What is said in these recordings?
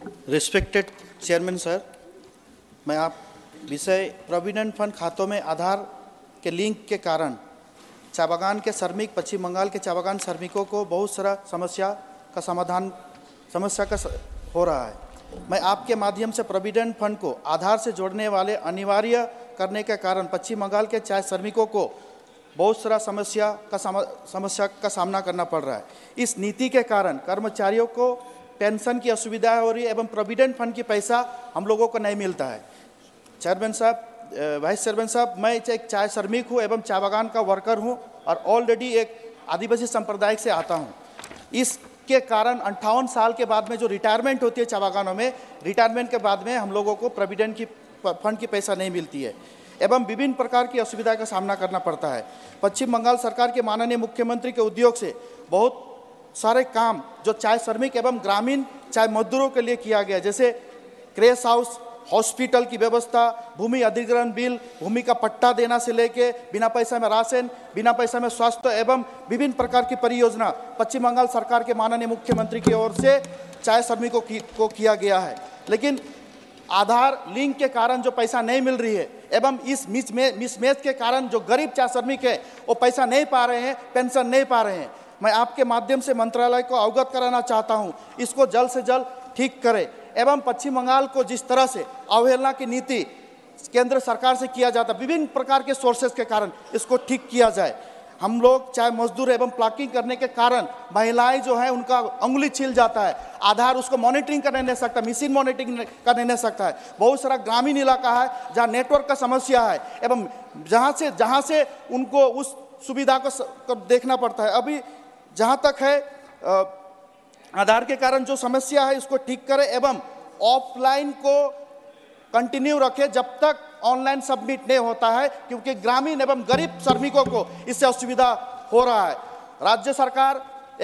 Respected chairman sir, मैं आप विषय प्रोविडेंट फंड खातों में आधार के लिंक के कारण चाय बागान के श्रमिक, पश्चिम बंगाल के चाय बागान श्रमिकों को बहुत सारा समस्या का हो रहा है। मैं आपके माध्यम से प्रोविडेंट फंड को आधार से जोड़ने वाले अनिवार्य करने के कारण पश्चिम बंगाल के चाय श्रमिकों को बहुत सारा समस्या का सामना करना पड़ रहा है। इस नीति के कारण कर्मचारियों को पेंशन की असुविधा हो रही है एवं प्रोविडेंट फंड की पैसा हम लोगों को नहीं मिलता है। चेयरमैन साहब, वाइस चेयरमैन साहब, मैं एक चाय श्रमिक हूँ एवं चाय बागान का वर्कर हूँ और ऑलरेडी एक आदिवासी संप्रदाय से आता हूँ। इसके कारण 58 साल के बाद में जो रिटायरमेंट होती है चाय बागानों में, रिटायरमेंट के बाद में हम लोगों को प्रोविडेंट की फंड की पैसा नहीं मिलती है एवं विभिन्न प्रकार की असुविधा का सामना करना पड़ता है। पश्चिम बंगाल सरकार के माननीय मुख्यमंत्री के उद्योग से बहुत सारे काम जो चाय श्रमिक एवं ग्रामीण चाय मजदूरों के लिए किया गया, जैसे क्रेश हाउस, हॉस्पिटल की व्यवस्था, भूमि अधिग्रहण बिल, भूमि का पट्टा देना से लेके बिना पैसा में राशन, बिना पैसा में स्वास्थ्य एवं विभिन्न प्रकार की परियोजना पश्चिम बंगाल सरकार के माननीय मुख्यमंत्री की ओर से चाय श्रमिकों को किया गया है। लेकिन आधार लिंक के कारण जो पैसा नहीं मिल रही है एवं इस मिसमैच के कारण जो गरीब चाय श्रमिक है वो पैसा नहीं पा रहे हैं, पेंशन नहीं पा रहे हैं। मैं आपके माध्यम से मंत्रालय को अवगत कराना चाहता हूं, इसको जल्द से जल्द ठीक करें एवं पश्चिम बंगाल को जिस तरह से अवहेलना की नीति केंद्र सरकार से किया जाता, विभिन्न प्रकार के सोर्सेज के कारण इसको ठीक किया जाए। हम लोग चाहे मजदूर एवं प्लॉकिंग करने के कारण महिलाएं जो है उनका अंगुली छिल जाता है, आधार उसको मॉनिटरिंग करने नहीं सकता, मशीन मॉनिटरिंग करने नहीं सकता है। बहुत सारा ग्रामीण इलाका है जहां नेटवर्क का समस्या है एवं जहां से उनको उस सुविधा को देखना पड़ता है। अभी जहां तक है आधार के कारण जो समस्या है इसको ठीक करें एवं ऑफलाइन को कंटिन्यू रखें जब तक ऑनलाइन सबमिट नहीं होता है, क्योंकि ग्रामीण एवं गरीब श्रमिकों को इससे असुविधा हो रहा है। राज्य सरकार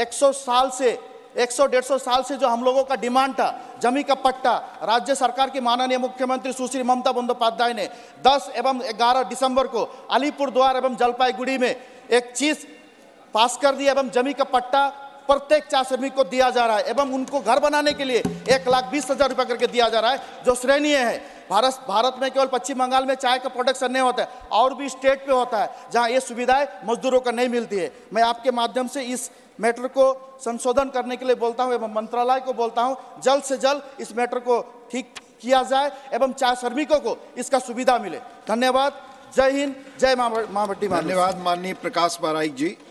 100-150 साल से जो हम लोगों का डिमांड था जमीन का पट्टा, राज्य सरकार की माननीय मुख्यमंत्री सुश्री ममता बंदोपाध्याय ने 10 एवं 11 दिसंबर को अलीपुरद्वार एवं जलपाईगुड़ी में एक चीज पास कर दी एवं जमीन का पट्टा प्रत्येक चाय श्रमिक को दिया जा रहा है एवं उनको घर बनाने के लिए 1,20,000 रुपये करके दिया जा रहा है, जो श्रेणीय है। भारत में केवल पश्चिम बंगाल में चाय का प्रोडक्शन नहीं होता है, और भी स्टेट पे होता है जहां ये सुविधाएं मजदूरों को नहीं मिलती है। मैं आपके माध्यम से इस मैटर को संशोधन करने के लिए बोलता हूं एवं मंत्रालय को बोलता हूं जल्द से जल्द इस मैटर को ठीक किया जाए एवं चाय श्रमिकों को इसका सुविधा मिले। धन्यवाद। जय हिंद, जय मां भट्टी। धन्यवाद माननीय प्रकाश बाराइक जी।